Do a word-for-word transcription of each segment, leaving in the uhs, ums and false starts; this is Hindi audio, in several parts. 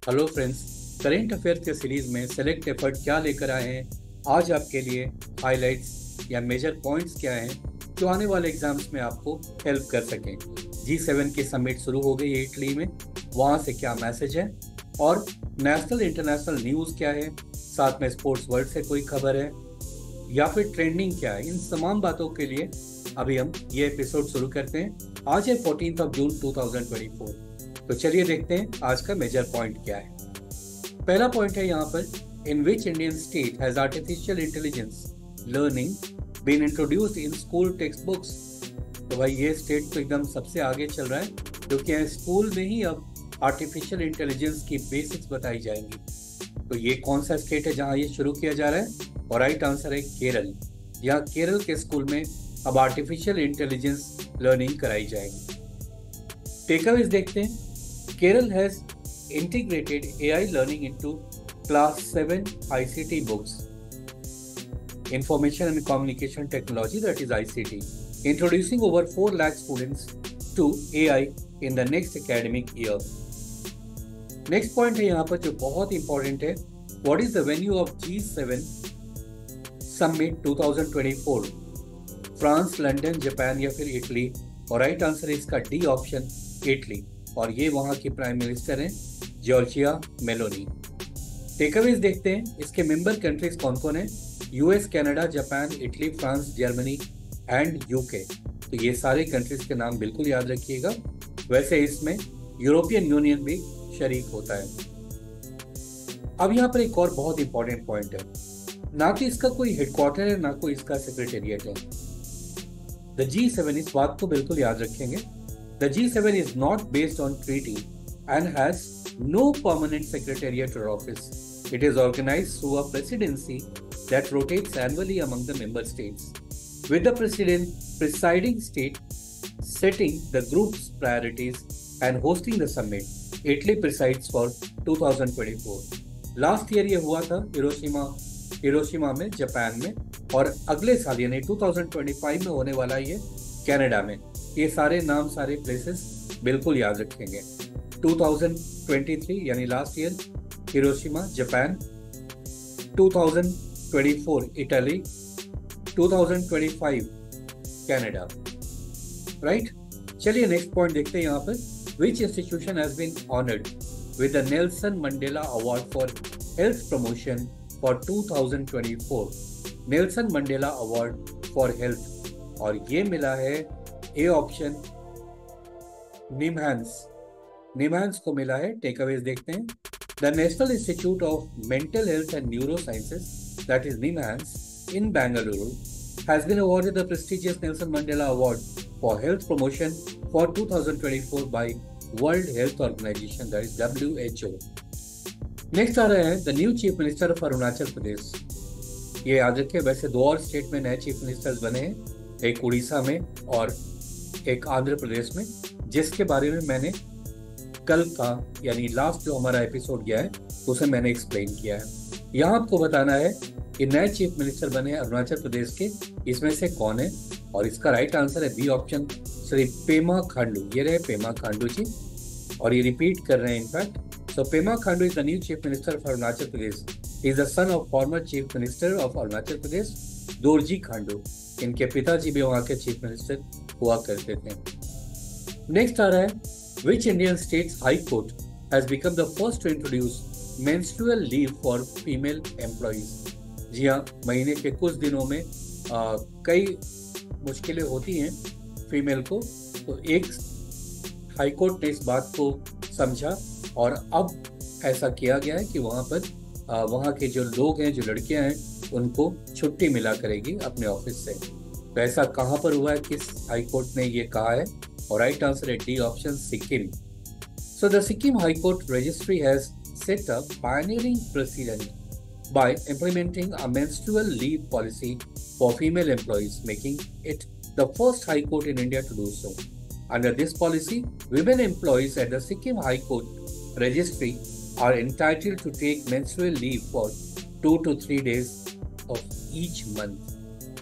हेलो फ्रेंड्स, करेंट अफेयर के सीरीज में सेलेक्ट एफर्ट क्या लेकर आए हैं। आज आपके लिए हाइलाइट्स या मेजर पॉइंट्स क्या हैं जो आने वाले एग्जाम्स में आपको हेल्प कर सकें। जी सेवन की समिट शुरू हो गई है इटली में, वहाँ से क्या मैसेज है और नेशनल इंटरनेशनल न्यूज़ क्या है, साथ में स्पोर्ट्स वर्ल्ड से कोई खबर है या फिर ट्रेंडिंग क्या है। इन तमाम बातों के लिए अभी हम ये एपिसोड शुरू करते हैं। आज है fourteen of June two thousand twenty four. तो चलिए देखते हैं आज का मेजर पॉइंट क्या है। पहला पॉइंट है यहाँ पर, in which Indian state has artificial intelligence learning been introduced in school text books. तो भाई ये स्टेट तो एकदम सबसे आगे चल रहा है, क्योंकि यहाँ स्कूल में ही अब आर्टिफिशियल इंटेलिजेंस की बेसिक्स बताई जाएंगी। तो ये कौन सा स्टेट है जहाँ ये शुरू किया जा रहा है? और राइट आंसर है केरल। यहाँ केरल के स्कूल में अब आर्टिफिशियल इंटेलिजेंस लर्निंग कराई जाएगी। टेकअवेज देखते हैं। Kerala has integrated A I learning into Class seven I C T books, Information and Communication Technology, that is I C T, introducing over four lakh students to A I in the next academic year. Next point है यहाँ पर जो बहुत important है, what is the venue of G seven Summit twenty twenty-four? France, London, Japan या फिर इटली? और राइट आंसर है इसका डी ऑप्शन, इटली। और ये वहाँ की प्राइम मिनिस्टर हैं जॉर्जिया मेलोनी। टेकअवेज देखते हैं। इसके मेंबर कंट्रीज कौन कौन है? US, Canada, Japan, Italy, France, Germany and UK. तो ये सारे कंट्रीज के नाम बिल्कुल याद रखिएगा। वैसे इसमें यूरोपियन यूनियन भी शरीक होता है। अब यहाँ पर एक और बहुत इंपॉर्टेंट पॉइंट है, ना कि इसका कोई हेडक्वार्टर है ना कोई इसका सेक्रेटेरिएट है। द जी सेवन, इस बात को बिल्कुल याद रखेंगे, The G seven is not based on treaty and has no permanent secretariat or office. It is organized through a presidency that rotates annually among the member states, with the president presiding state setting the group's priorities and hosting the summit. Italy presides for twenty twenty-four. Last year ये हुआ था हिरोशिमा हिरोशिमा में, जापान में, और अगले साल यानी twenty twenty-five में होने वाला ये कनाडा में। ये सारे नाम, सारे प्लेसेस बिल्कुल याद रखेंगे। twenty twenty-three यानी last year Hiroshima Japan, twenty twenty-four Italy, twenty twenty-five Canada. Right, चलिए नेक्स्ट पॉइंट देखते हैं यहाँ पर। Which institution has been honoured with the Nelson Mandela award for health promotion for twenty twenty-four? Nelson Mandela award for health, और ये मिला है ए ऑप्शन, निमहांस। निमहांस को मिला है। टेकअवेज देखते हैं। The National Institute of Mental Health and Neuro Sciences, that is NIMHANS, in Bengaluru has been awarded the prestigious Nelson Mandela award for health promotion for twenty twenty-four by World Health Organization, that is W H O. Next आ रहा है the new chief minister of Arunachal Pradesh. ये याद रखिए, वैसे दो और स्टेट में नए चीफ मिनिस्टर्स बने हैं, एक उड़ीसा में और एक आंध्र प्रदेश में, जिसके बारे में मैंने कल का यानी लास्ट जो हमारा एपिसोड गया है उसे मैंने एक्सप्लेन किया है। यहाँ आपको बताना है कि नए चीफ मिनिस्टर बने अरुणाचल प्रदेश के, इसमें से कौन है? और इसका राइट आंसर है बी ऑप्शन, श्री पेमा खांडू। ये रहे पेमा खांडू जी, और ये रिपीट कर रहे हैं in fact. So Pema Khandu is the new chief minister of Arunachal Pradesh. Is the son of former chief minister of Arunachal Pradesh Dorjee Khandu. इनके पिताजी भी वहाँ के चीफ मिनिस्टर हुआ करते थे। नेक्स्ट आ रहा है, which Indian state's high court has become the first to introduce menstrual leave for female employees? जी हाँ, महीने के कुछ दिनों में आ, कई मुश्किलें होती हैं फीमेल को, तो एक हाई कोर्ट ने इस बात को समझा और अब ऐसा किया गया है कि वहाँ पर आ, वहाँ के जो लोग हैं, जो लड़कियाँ हैं, उनको छुट्टी मिला करेगी अपने ऑफिस से। तो ऐसा कहाँ पर हुआ है, किस हाई कोर्ट ने ये कहा है? और राइट आंसर है D option, Sikkim. So the Sikkim high court registry has set a pioneering precedent by implementing a menstrual leave policy for female employees, making it the first high court in India to do so. Under this policy, women employees at the Sikkim High Court registry are entitled to take menstrual leave for two to three days of each month.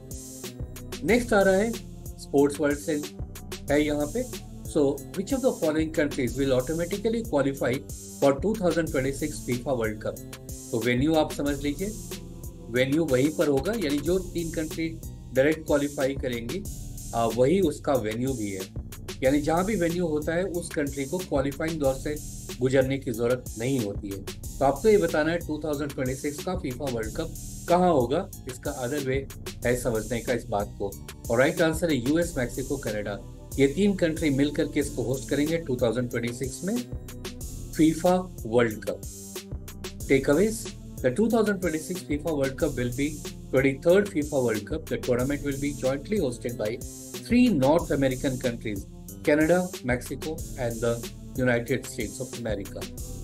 Next आ रहा है स्पोर्ट्स वर्ल्ड से है यहाँ पे। So, which of the following countries will automatically qualify for two thousand twenty six FIFA world Cup. तो वेन्यू आप समझ लीजिए, वेन्यू वहीं पर होगा, यानी जो तीन कंट्री डायरेक्ट क्वालिफाई करेंगी आ, वही उसका वेन्यू भी है। यानी जहाँ भी वेन्यू होता है उस कंट्री को क्वालिफाइंग दौर से गुजरने की जरूरत नहीं होती है। तो आपको ये बताना है टू थाउजेंड ट्वेंटी सिक्स का फीफा वर्ल्ड कप कहाँ होगा, इसका अदर वे है समझने का इस बात को। और राइट आंसर है यूएस, मैक्सिको, कनाडा। ये तीन कंट्री मिलकर के इसको होस्ट करेंगे टू थाउजेंड ट्वेंटी सिक्स में FIFA world cup. Takeaways: The two thousand twenty-six FIFA World Cup will be twenty-third FIFA World Cup. The tournament will be jointly hosted by three North American countries: Canada, Mexico, and the United States of America.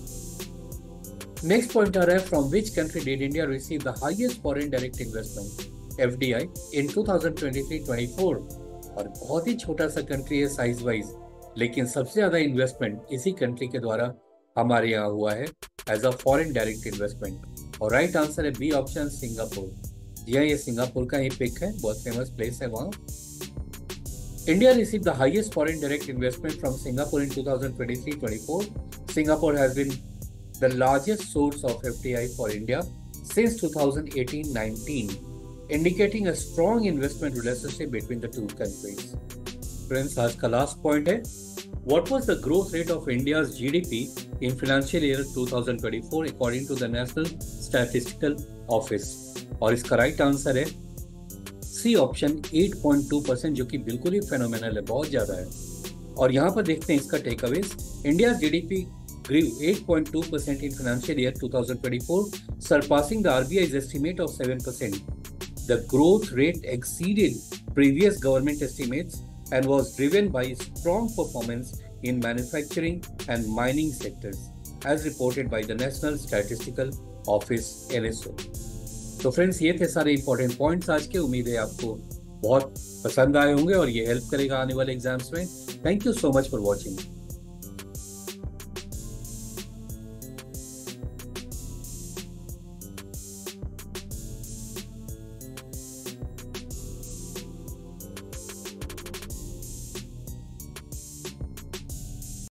Next point है, from which country did India receive the highest foreign direct investment (F D I) in twenty twenty-three twenty-four? और बहुत ही छोटा सा कंट्री है साइज वाइज, लेकिन सबसे ज्यादा इन्वेस्टमेंट इसी कंट्री के द्वारा हमारे यहाँ हुआ है as a foreign direct investment. और राइट आंसर है बी ऑप्शन, सिंगापुर। जी हाँ, ये सिंगापुर का ही पिक है, बहुत फेमस प्लेस है वहाँ। India received the highest foreign direct investment from Singapore in twenty twenty-three twenty-four. Singapore has been the largest source of F D I for India since twenty eighteen nineteen, indicating a strong investment relationship between the two countries. Friends, आज का लास्ट पॉइंट है, what was the growth rate of India's G D P in financial year twenty twenty-four according to the National Statistical Office? और इसका राइट आंसर है C option, eight point two percent, जो कि बिल्कुल ही फेनोमेनल है, बहुत ज्यादा है। और यहाँ पर देखते हैं इसका takeaways. India GDP grew eight point two percent in financial year twenty twenty-four, surpassing the R B I's estimate of seven percent. The growth rate exceeded previous government estimates and was driven by strong performance in manufacturing and mining sectors, as reported by the National Statistical Office N S O. तो फ्रेंड्स, ये थे सारे इंपॉर्टेंट पॉइंट्स आज के। उम्मीद है आपको बहुत पसंद आए होंगे और ये हेल्प करेगा आने वाले एग्जाम्स में। Thank you so much for watching.